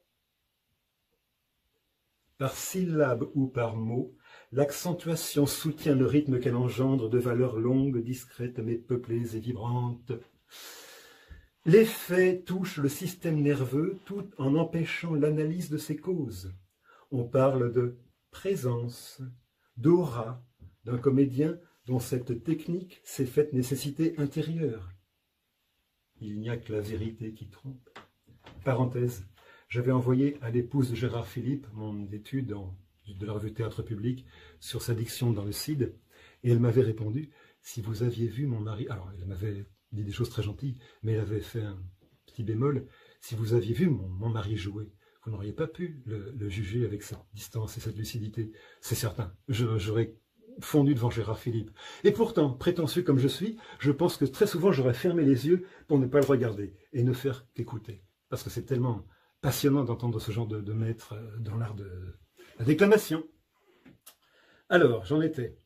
Par syllabe ou par mot, l'accentuation soutient le rythme qu'elle engendre de valeurs longues, discrètes, mais peuplées et vibrantes. L'effet touche le système nerveux tout en empêchant l'analyse de ses causes. On parle de présence, d'aura, d'un comédien dont cette technique s'est faite nécessité intérieure. Il n'y a que la vérité qui trompe. Parenthèse, j'avais envoyé à l'épouse de Gérard Philippe mon étude en, de la revue Théâtre Public sur sa diction dans le Cid, et elle m'avait répondu, si vous aviez vu mon mari, alors elle m'avait dit des choses très gentilles, mais elle avait fait un petit bémol, si vous aviez vu mon, mon mari jouer, vous n'auriez pas pu le, le juger avec cette distance et cette lucidité, c'est certain, j'aurais fondu devant Gérard Philippe. Et pourtant, prétentieux comme je suis, je pense que très souvent j'aurais fermé les yeux pour ne pas le regarder et ne faire qu'écouter. Parce que c'est tellement passionnant d'entendre ce genre de, de maître dans l'art de la déclamation. Alors, j'en étais.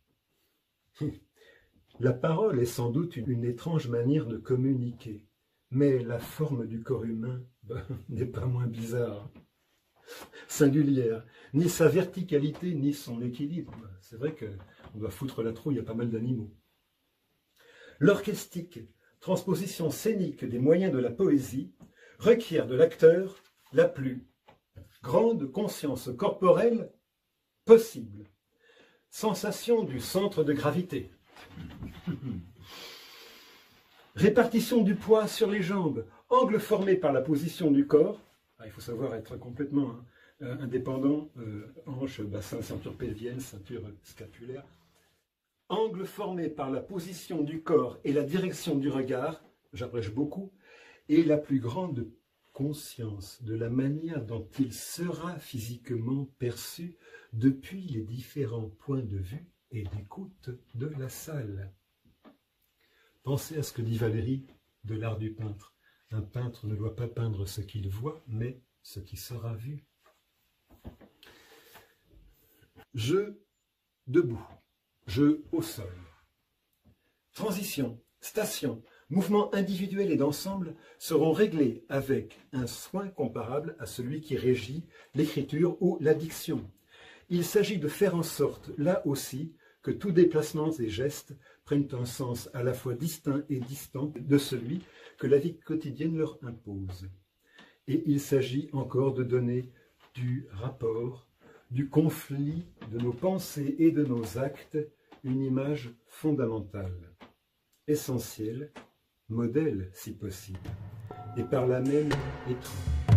La parole est sans doute une, une étrange manière de communiquer, mais la forme du corps humain ben, n'est pas moins bizarre. Singulière, ni sa verticalité, ni son équilibre. C'est vrai qu'on doit foutre la trouille à pas mal d'animaux. L'orchestique, transposition scénique des moyens de la poésie, requiert de l'acteur la plus grande conscience corporelle possible. Sensation du centre de gravité. Répartition du poids sur les jambes, angle formé par la position du corps. Ah, il faut savoir être complètement hein, euh, indépendant, euh, hanche, bassin, ceinture pelvienne, ceinture scapulaire. Angle formé par la position du corps et la direction du regard, j'abrège beaucoup, et la plus grande conscience de la manière dont il sera physiquement perçu depuis les différents points de vue et d'écoute de la salle. Pensez à ce que dit Valéry de l'art du peintre. Un peintre ne doit pas peindre ce qu'il voit, mais ce qui sera vu. Jeu debout, jeu au sol. Transition, station, mouvements individuels et d'ensemble seront réglés avec un soin comparable à celui qui régit l'écriture ou la diction. Il s'agit de faire en sorte, là aussi, que tous déplacements et gestes prennent un sens à la fois distinct et distant de celui que la vie quotidienne leur impose. et il s'agit encore de donner du rapport, du conflit de nos pensées et de nos actes, une image fondamentale, essentielle, modèle si possible, et par là même étrange.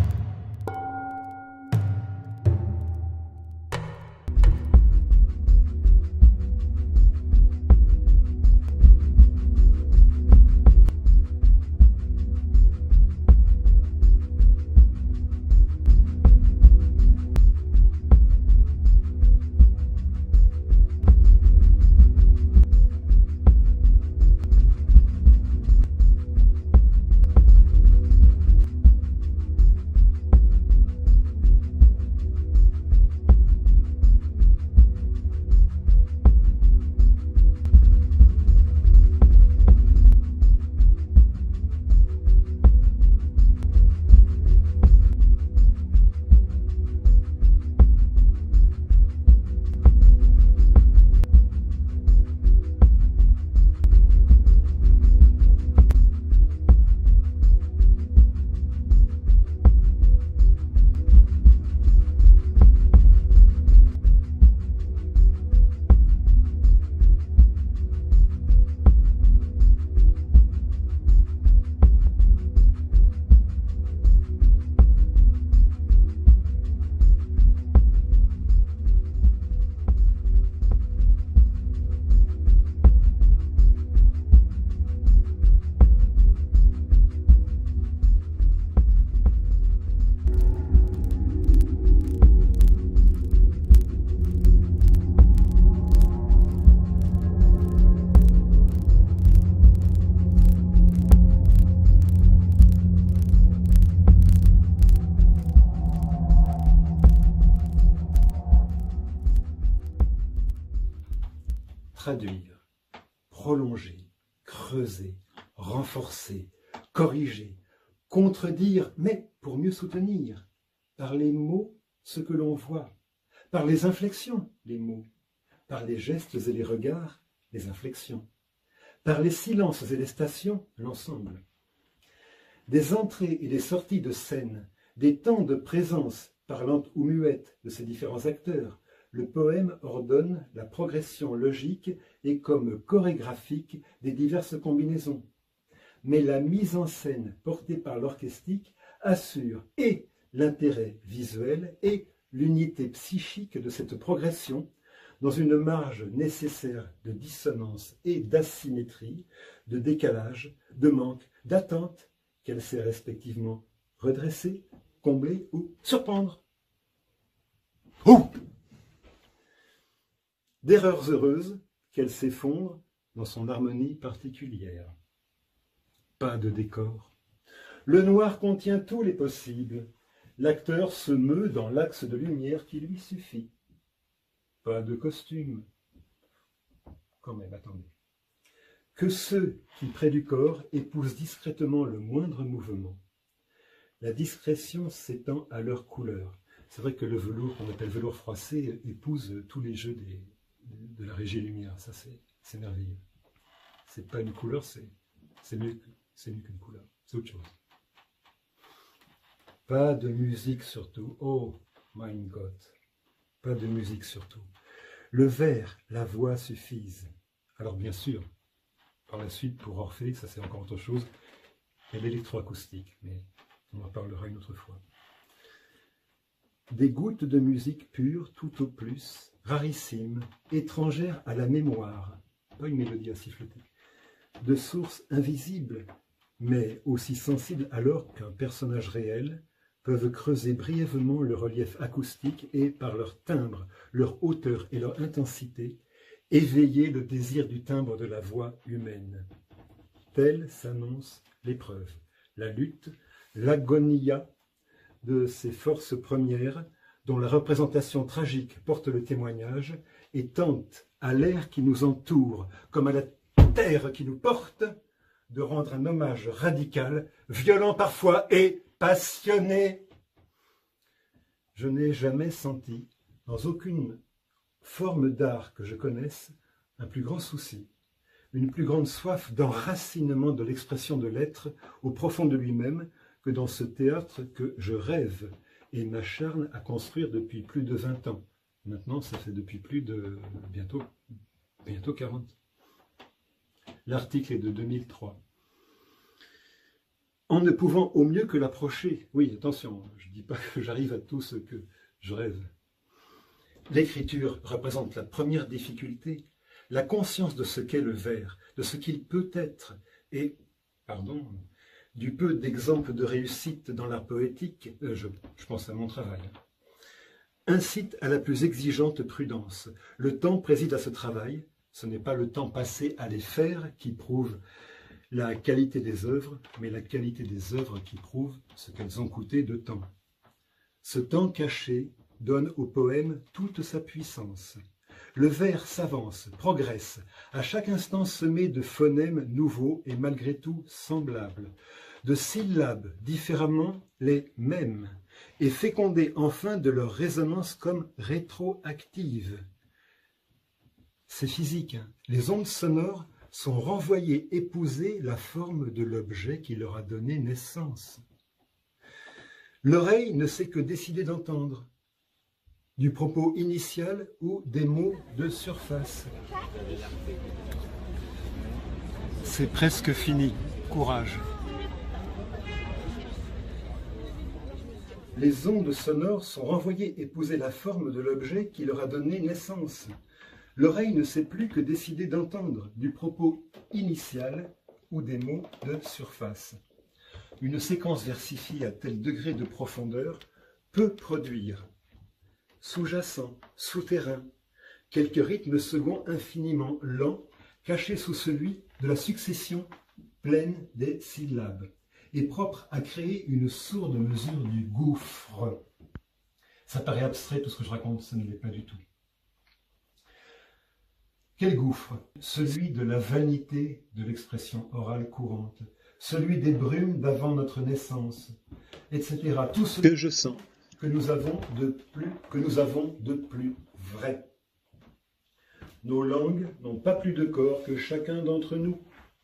Traduire, prolonger, creuser, renforcer, corriger, contredire, mais pour mieux soutenir, par les mots ce que l'on voit, par les inflexions les mots, par les gestes et les regards les inflexions, par les silences et les stations l'ensemble. Des entrées et des sorties de scène, des temps de présence parlante ou muette de ces différents acteurs, le poème ordonne la progression logique et comme chorégraphique des diverses combinaisons. Mais la mise en scène portée par l'orchestique assure et l'intérêt visuel et l'unité psychique de cette progression dans une marge nécessaire de dissonance et d'asymétrie, de décalage, de manque, d'attente qu'elle sait respectivement redresser, combler ou surprendre. Ouh! D'erreurs heureuses qu'elle s'effondre dans son harmonie particulière. Pas de décor. Le noir contient tous les possibles. L'acteur se meut dans l'axe de lumière qui lui suffit. Pas de costume. Quand même, attendez. Que ceux qui, près du corps, épousent discrètement le moindre mouvement. La discrétion s'étend à leur couleur. C'est vrai que le velours, qu'on appelle velours froissé, épouse tous les jeux des, de la régie lumière. Ça, c'est merveilleux. C'est pas une couleur, c'est mieux, mieux qu'une couleur. C'est autre chose. Pas de musique surtout. Oh, mein Gott. Pas de musique surtout. Le vers, la voix suffisent. Alors bien sûr, par la suite, pour Orphée, ça c'est encore autre chose, et l'électroacoustique, mais on en parlera une autre fois. Des gouttes de musique pure, tout au plus, rarissimes, étrangères à la mémoire, pas une mélodie à siffloter, de sources invisibles, mais aussi sensibles alors qu'un personnage réel, peuvent creuser brièvement le relief acoustique et, par leur timbre, leur hauteur et leur intensité, éveiller le désir du timbre de la voix humaine. Telle s'annonce l'épreuve, la lutte, l'agonia de ces forces premières dont la représentation tragique porte le témoignage et tente, à l'air qui nous entoure, comme à la terre qui nous porte, de rendre un hommage radical, violent parfois et passionné. Je n'ai jamais senti, dans aucune forme d'art que je connaisse, un plus grand souci, une plus grande soif d'enracinement de l'expression de l'être au profond de lui-même que dans ce théâtre que je rêve et m'acharne à construire depuis plus de vingt ans. Maintenant, ça fait depuis plus de bientôt, bientôt quarante. L'article est de deux mille trois. En ne pouvant au mieux que l'approcher, oui, attention, je ne dis pas que j'arrive à tout ce que je rêve. L'écriture représente la première difficulté, la conscience de ce qu'est le vers, de ce qu'il peut être, et, pardon, du peu d'exemples de réussite dans l'art poétique, euh, je, je pense à mon travail, incite à la plus exigeante prudence. Le temps préside à ce travail, ce n'est pas le temps passé à les faire qui prouve la qualité des œuvres, mais la qualité des œuvres qui prouve ce qu'elles ont coûté de temps. Ce temps caché donne au poème toute sa puissance. Le vers s'avance, progresse, à chaque instant semé de phonèmes nouveaux et malgré tout semblables, de syllabes différemment les mêmes, et fécondé enfin de leur résonance comme rétroactive. C'est physique, hein. Les ondes sonores sont renvoyées épouser la forme de l'objet qui leur a donné naissance. L'oreille ne sait que décider d'entendre, du propos initial ou des mots de surface.
C'est presque fini. Courage.
Les ondes sonores sont renvoyées épouser la forme de l'objet qui leur a donné naissance. L'oreille ne sait plus que décider d'entendre du propos initial ou des mots de surface. Une séquence versifiée à tel degré de profondeur peut produire, sous-jacent, souterrain, quelques rythmes seconds infiniment lents, cachés sous celui de la succession pleine des syllabes, et propre à créer une sourde mesure du gouffre. Ça paraît abstrait tout ce que je raconte, ça ne l'est pas du tout. Quel gouffre? Celui de la vanité de l'expression orale courante, celui des brumes d'avant notre naissance, et cetera. Tout ce
que je sens,
que nous avons de plus, que nous avons de plus vrai. Nos langues n'ont pas plus de corps que chacun d'entre nous.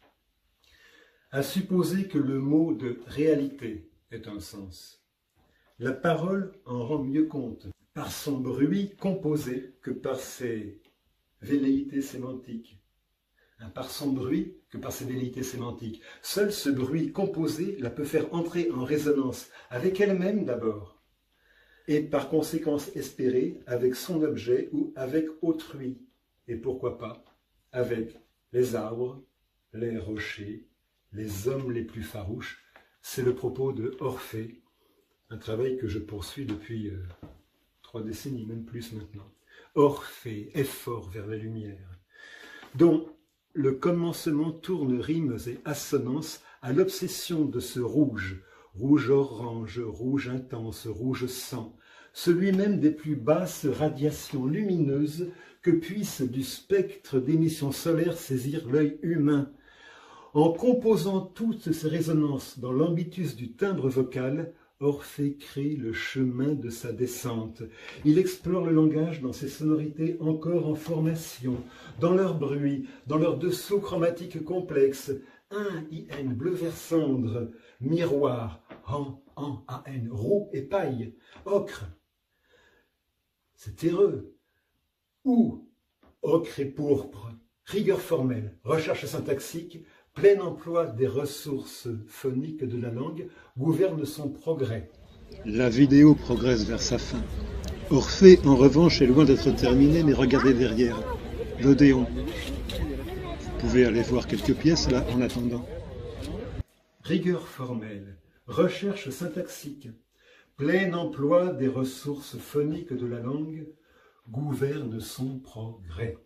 À supposer que le mot de réalité ait un sens, la parole en rend mieux compte, par son bruit composé que par ses velléités sémantiques. Par son bruit que par ses velléités sémantiques. Seul ce bruit composé la peut faire entrer en résonance avec elle-même d'abord, et par conséquence espérée avec son objet ou avec autrui, et pourquoi pas avec les arbres, les rochers, les hommes les plus farouches. C'est le propos de Orphée, un travail que je poursuis depuis euh, trois décennies, même plus maintenant. Orphée, effort vers la lumière, dont le commencement tourne rimes et assonances à l'obsession de ce rouge, rouge orange, rouge intense, rouge sang, celui même des plus basses radiations lumineuses que puisse du spectre d'émissions solaires saisir l'œil humain. En composant toutes ces résonances dans l'ambitus du timbre vocal, Orphée crée le chemin de sa descente. Il explore le langage dans ses sonorités encore en formation, dans leur bruit, dans leur dessous chromatique complexe. Un, I-N, bleu vert cendre, miroir, an, an, A-N, roux et paille, ocre. C'est terreux. Ou, ocre et pourpre, rigueur formelle, recherche syntaxique, plein emploi des ressources phoniques de la langue gouverne son progrès.
La vidéo progresse vers sa fin. Orphée, en revanche, est loin d'être terminée, mais regardez derrière. L'Odéon. Vous pouvez aller voir quelques pièces là en attendant.
Rigueur formelle, recherche syntaxique, plein emploi des ressources phoniques de la langue gouverne son progrès.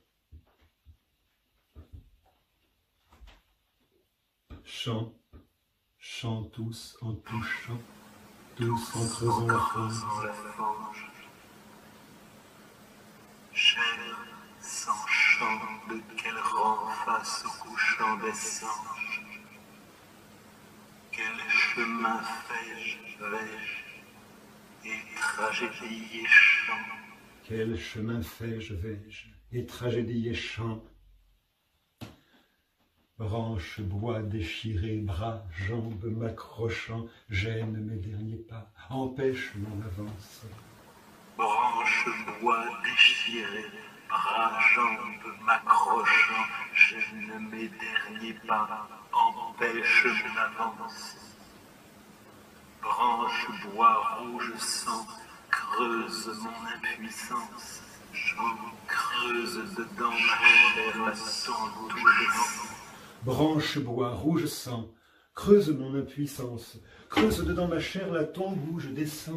Chant, chant tous en touchant, tous en creusant la fange.
Chair sans chant, de quel rang face au couchant des sanges. Quel chemin fais-je, vais-je, et tragédie et chant.
Quel chemin fais-je, vais-je, et tragédie et chant.
Branches, bois déchirés, bras, jambes m'accrochant, gêne mes derniers pas, empêche mon avance.
Branches, bois déchirés, bras, jambes m'accrochant, gêne mes derniers pas, empêche mon avance. Branches, bois, rouge sang, creuse mon impuissance. J'en creuse dedans ma chair, la tombe où je descends.
Branche, bois, rouge sang, creuse mon impuissance, creuse dedans ma chair la tombe où je descends.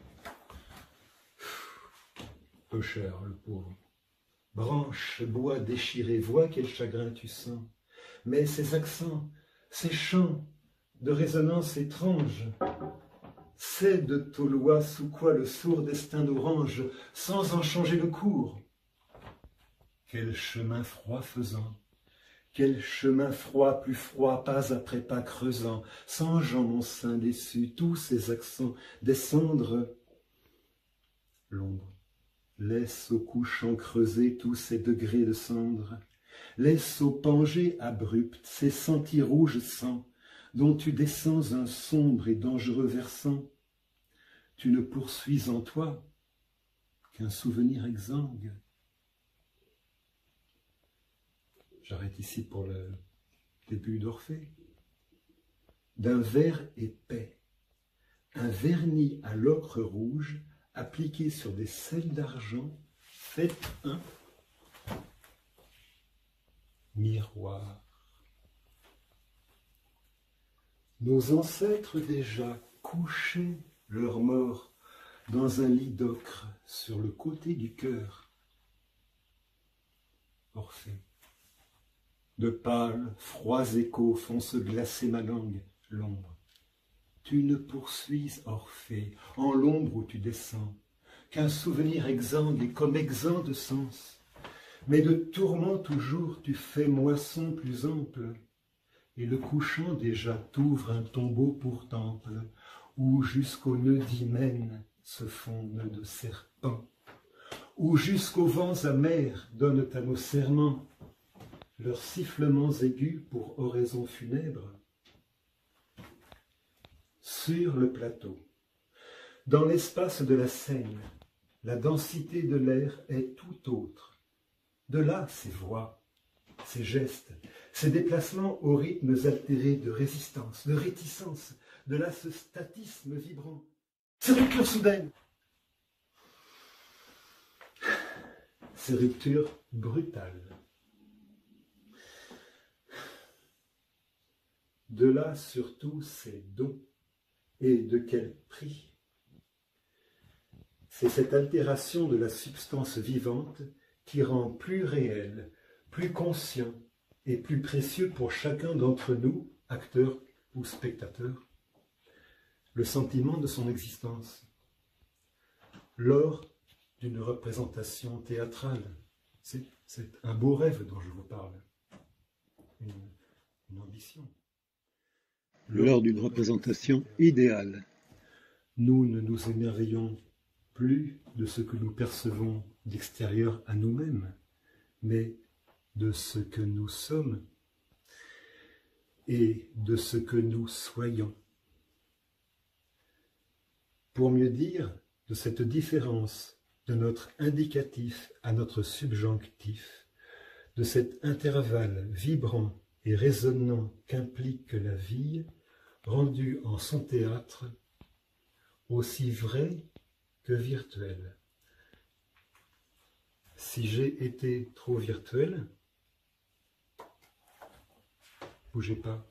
Peu cher, le pauvre. Branche, bois déchiré, vois quel chagrin tu sens. Mais ces accents, ces chants de résonance étrange, c'est de Taulois sous quoi le sourd destin nous range, sans en changer le cours. Quel chemin froid faisant, quel chemin froid, plus froid, pas après pas creusant, songeant mon sein déçu, tous ces accents descendre. L'ombre laisse au couchant creuser tous ces degrés de cendre, laisse au pangé abrupt ces sentis rouges sang, dont tu descends un sombre et dangereux versant. Tu ne poursuis en toi qu'un souvenir exsangue. J'arrête ici pour le début d'Orphée. D'un verre épais, un vernis à l'ocre rouge, appliqué sur des sels d'argent, fait un miroir. Nos ancêtres déjà couchaient leur mort dans un lit d'ocre sur le côté du cœur. Orphée. De pâles, froids échos font se glacer ma langue, l'ombre. Tu ne poursuis, Orphée, en l'ombre où tu descends, qu'un souvenir exsangue et comme exempt de sens. Mais de tourments toujours tu fais moisson plus ample, et le couchant déjà t'ouvre un tombeau pour temple, où jusqu'aux nœuds d'hymen se font nœuds de serpents, où jusqu'aux vents amers donnent à nos serments leurs sifflements aigus pour oraison funèbre. Sur le plateau, dans l'espace de la scène, la densité de l'air est tout autre. De là ces voix, ces gestes, ces déplacements aux rythmes altérés de résistance, de réticence, de là ce statisme vibrant, ces ruptures soudaines, ces ruptures brutales. De là surtout ces dons, et de quel prix? C'est cette altération de la substance vivante qui rend plus réel, plus conscient et plus précieux pour chacun d'entre nous, acteurs ou spectateurs, le sentiment de son existence. Lors d'une représentation théâtrale, c'est un beau rêve dont je vous parle, une, une ambition.
Lors d'une représentation idéale.
Nous ne nous émerveillons plus de ce que nous percevons d'extérieur à nous-mêmes, mais de ce que nous sommes et de ce que nous soyons. Pour mieux dire, de cette différence de notre indicatif à notre subjonctif, de cet intervalle vibrant et résonnant qu'implique la vie, rendue en son théâtre, aussi vrai que virtuel. Si j'ai été trop virtuel, bougez pas.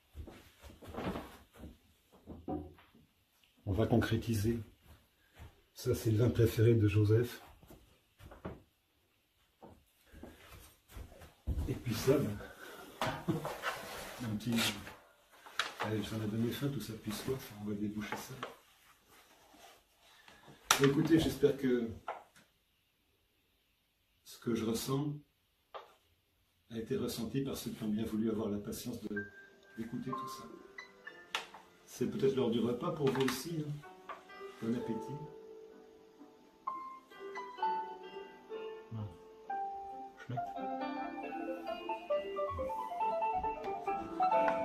On va concrétiser. Ça, c'est le vin préféré de Joseph. Et puis ça, ben, un petit... Allez, j'en ai donné faim, tout ça puis soif, on va déboucher ça. Écoutez, j'espère que ce que je ressens a été ressenti par ceux qui ont bien voulu avoir la patience d'écouter tout ça. C'est peut-être l'heure du repas pour vous aussi. Hein. Bon appétit. Schmeckt.
Thank you.